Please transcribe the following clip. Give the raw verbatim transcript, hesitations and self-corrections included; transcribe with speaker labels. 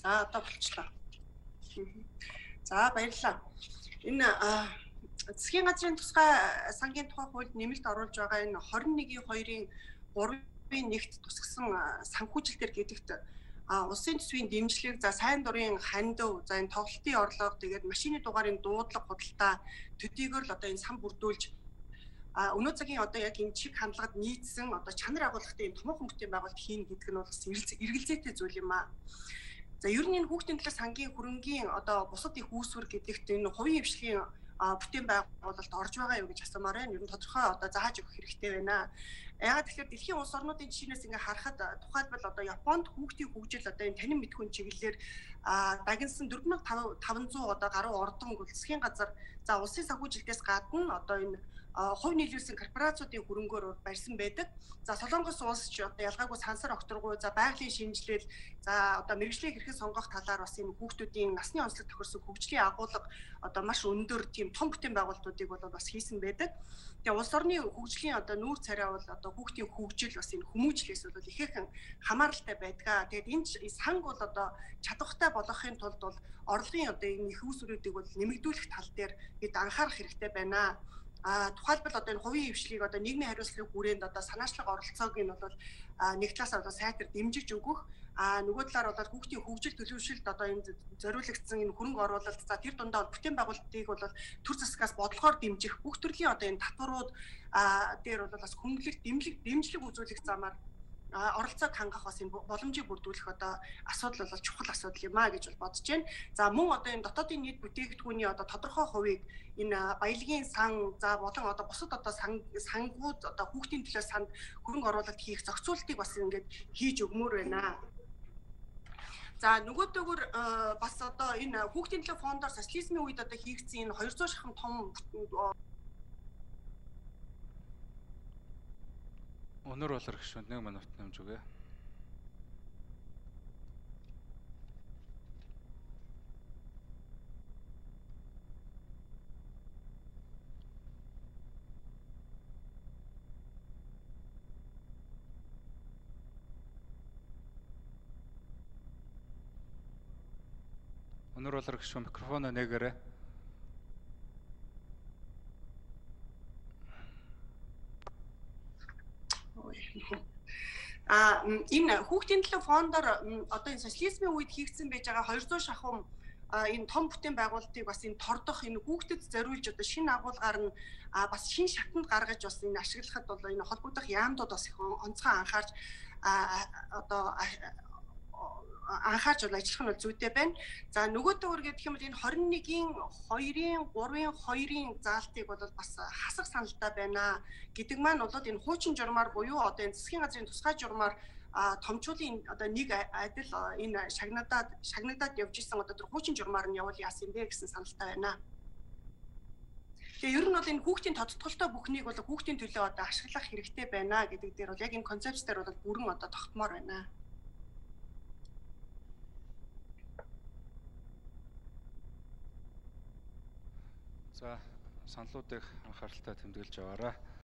Speaker 1: За одоо болчихлоо. За баярлалаа. Энэ засгийн газрын тусгай сангийн тухай хуульд нэмэлт оруулж байгаа энэ хорин нэгний хоёрын гурвын нэгт тусгасан санхүүжилтээр гэдэгт улсын төсвийн дэмжлэг, за сайн дурын хандив, за энэ тоглолтын орлого, тэгээд машины дугаарын дуудлага, худалдаа төдийгөр л одоо энэ сан бүрдүүлж өнөө цагийн одоо яг энэ чиг хандлагад нийцсэн одоо чанар агуулгатай энэ томоохон бүтээн байгуулалт хийн гэдэг нь бол бас эргэлзээтэй зүйл юм аа. За ер нь энэ хүүхдийн төлөө сангийн хөрөнгийн одоо бусад их үүсвэр гэдэгт энэ хувийн хвшлийн бүтээн байгуулалт орж байгаа юу гэж асуумаар байна. Ер нь тодорхой одоо зааж өгөх хэрэгтэй байна. Яагаад тэгэхээр дэлхийн улс орнуудын жишээнээс ингээ харахад тухайлбал одоо Японд хүүхдийн хөгжил одоо энэ танин мэдхүйн чиглэлээр дагнсан дөрвөн мянга таван зуун одоо гаруй ордон засгийн газар за улсын санхүүжилтээс гадна одоо энэ хувь нийлүүлсэн корпорациудын хөрөнгөөр барьсан байдаг. За Солонгос улс ч одоо ялгаагүй сансар огторгуй, за байгалийн шинжилэл, за одоо мэргэжлийн хэрхэн сонгох талаар бас энэ хүүхдүүдийн насны онцлог тохирсон хөгжлийн агуулга одоо маш өндөр тийм том бүтээн байгуулалтуудыг бол бас хийсэн байдаг. Тэгээ улс орны хөгжлийн одоо нүүр царай бол одоо хүүхдийн хөгжил бас энэ хүмүүжлээс бол ихээхэн хамааралтай байдгаа. Тэгээд энэ санг бол одоо чадвартай болгохын тулд бол орлогын одоо энэ их үүсвэрүүдийг бол нэмэгдүүлэх тал дээр бид анхаарах хэрэгтэй байна. А тухайлбал одоо энэ хувийн хвшлийг одоо нийгмийн хариуцлагын хүрээнд одоо санаачлаг оролцоог нь бол нэг талаас одоо сайтар дэмжиж өгөх, а нөгөө талаар бол хүүхдийн хөгжил төлөвшөлт одоо энэ зориулагдсан энэ хөрөнгө оруулалт, за тэр дундаа бүтээн байгуулалтыг бол төр засгаас бодлогоор дэмжих бүх төрлийн одоо энэ татварууд дээр бол бас хөнгөлөлт дэмжлэг дэмжлэг үзүүлэх замаар оролцоог хангах бас энэ боломжийг бүрдүүлэх одоо асуудал бол чухал асуудал юм а гэж бол бодож байна. За мөн одоо энэ дотоодын нийт бүтээгдэхүүний одоо тодорхой хувийг энэ баялагын сан, за болон одоо бусад одоо сангууд одоо хүүхдийн төлөө санд хөрөнгө оруулалт хийх зохицуултыг бас ингээд хийж өгмөр байна. За нөгөөдөөгөр бас одоо энэ хүүхдийн төлөө фондоор социализмын үед одоо хийгдсэн энэ хоёрдугаар шахам том
Speaker 2: Өнөр болор гişүн нэг минут нэмж өгье. Өнөр болор гişүн микрофоно нээгээрэй.
Speaker 1: А энэ хүүхдийн төлөө фондоор одоо энэ социализмын үед хийгдсэн байж байгаа хоёрдугаар шахам энэ том бүтээн байгуулалтыг бас энэ тордох энэ хүүхдэд зориулж одоо шинэ агуулгаар нь бас шинэ шатанд гаргаж бас энэ ашиглахад бол энэ холбогдох яамдууд бас их онцгой анхаарч одоо анхаарч бол ажиллах нь бол зүйтэй байна. За нөгөөдөөр гэх юм бол энэ хорин нэгний хоёрын гурвын хоёрын заалтыг бол бас хасах саналтай байна гэдэг маань бол энэ хуучин журмаар буюу одоо энэ засгийн газрын тусгай журмаар томчуулын одоо нэг адил энэ шагнадаад шагнадаад явж исэн одоо тэр хуучин журмаар нь явуул яасан бэ гэсэн саналтай байна. Тэгээ ер нь бол энэ хүүхдийн тодтголтой бүхнийг бол хүүхдийн төлөө одоо ашиглах хэрэгтэй байна гэдэг дээр бол яг энэ концепц дээр бол бүрэн одоо тогтмоор байна.
Speaker 2: За саналуудыг анхааралтай тэмдэглэж аваарай.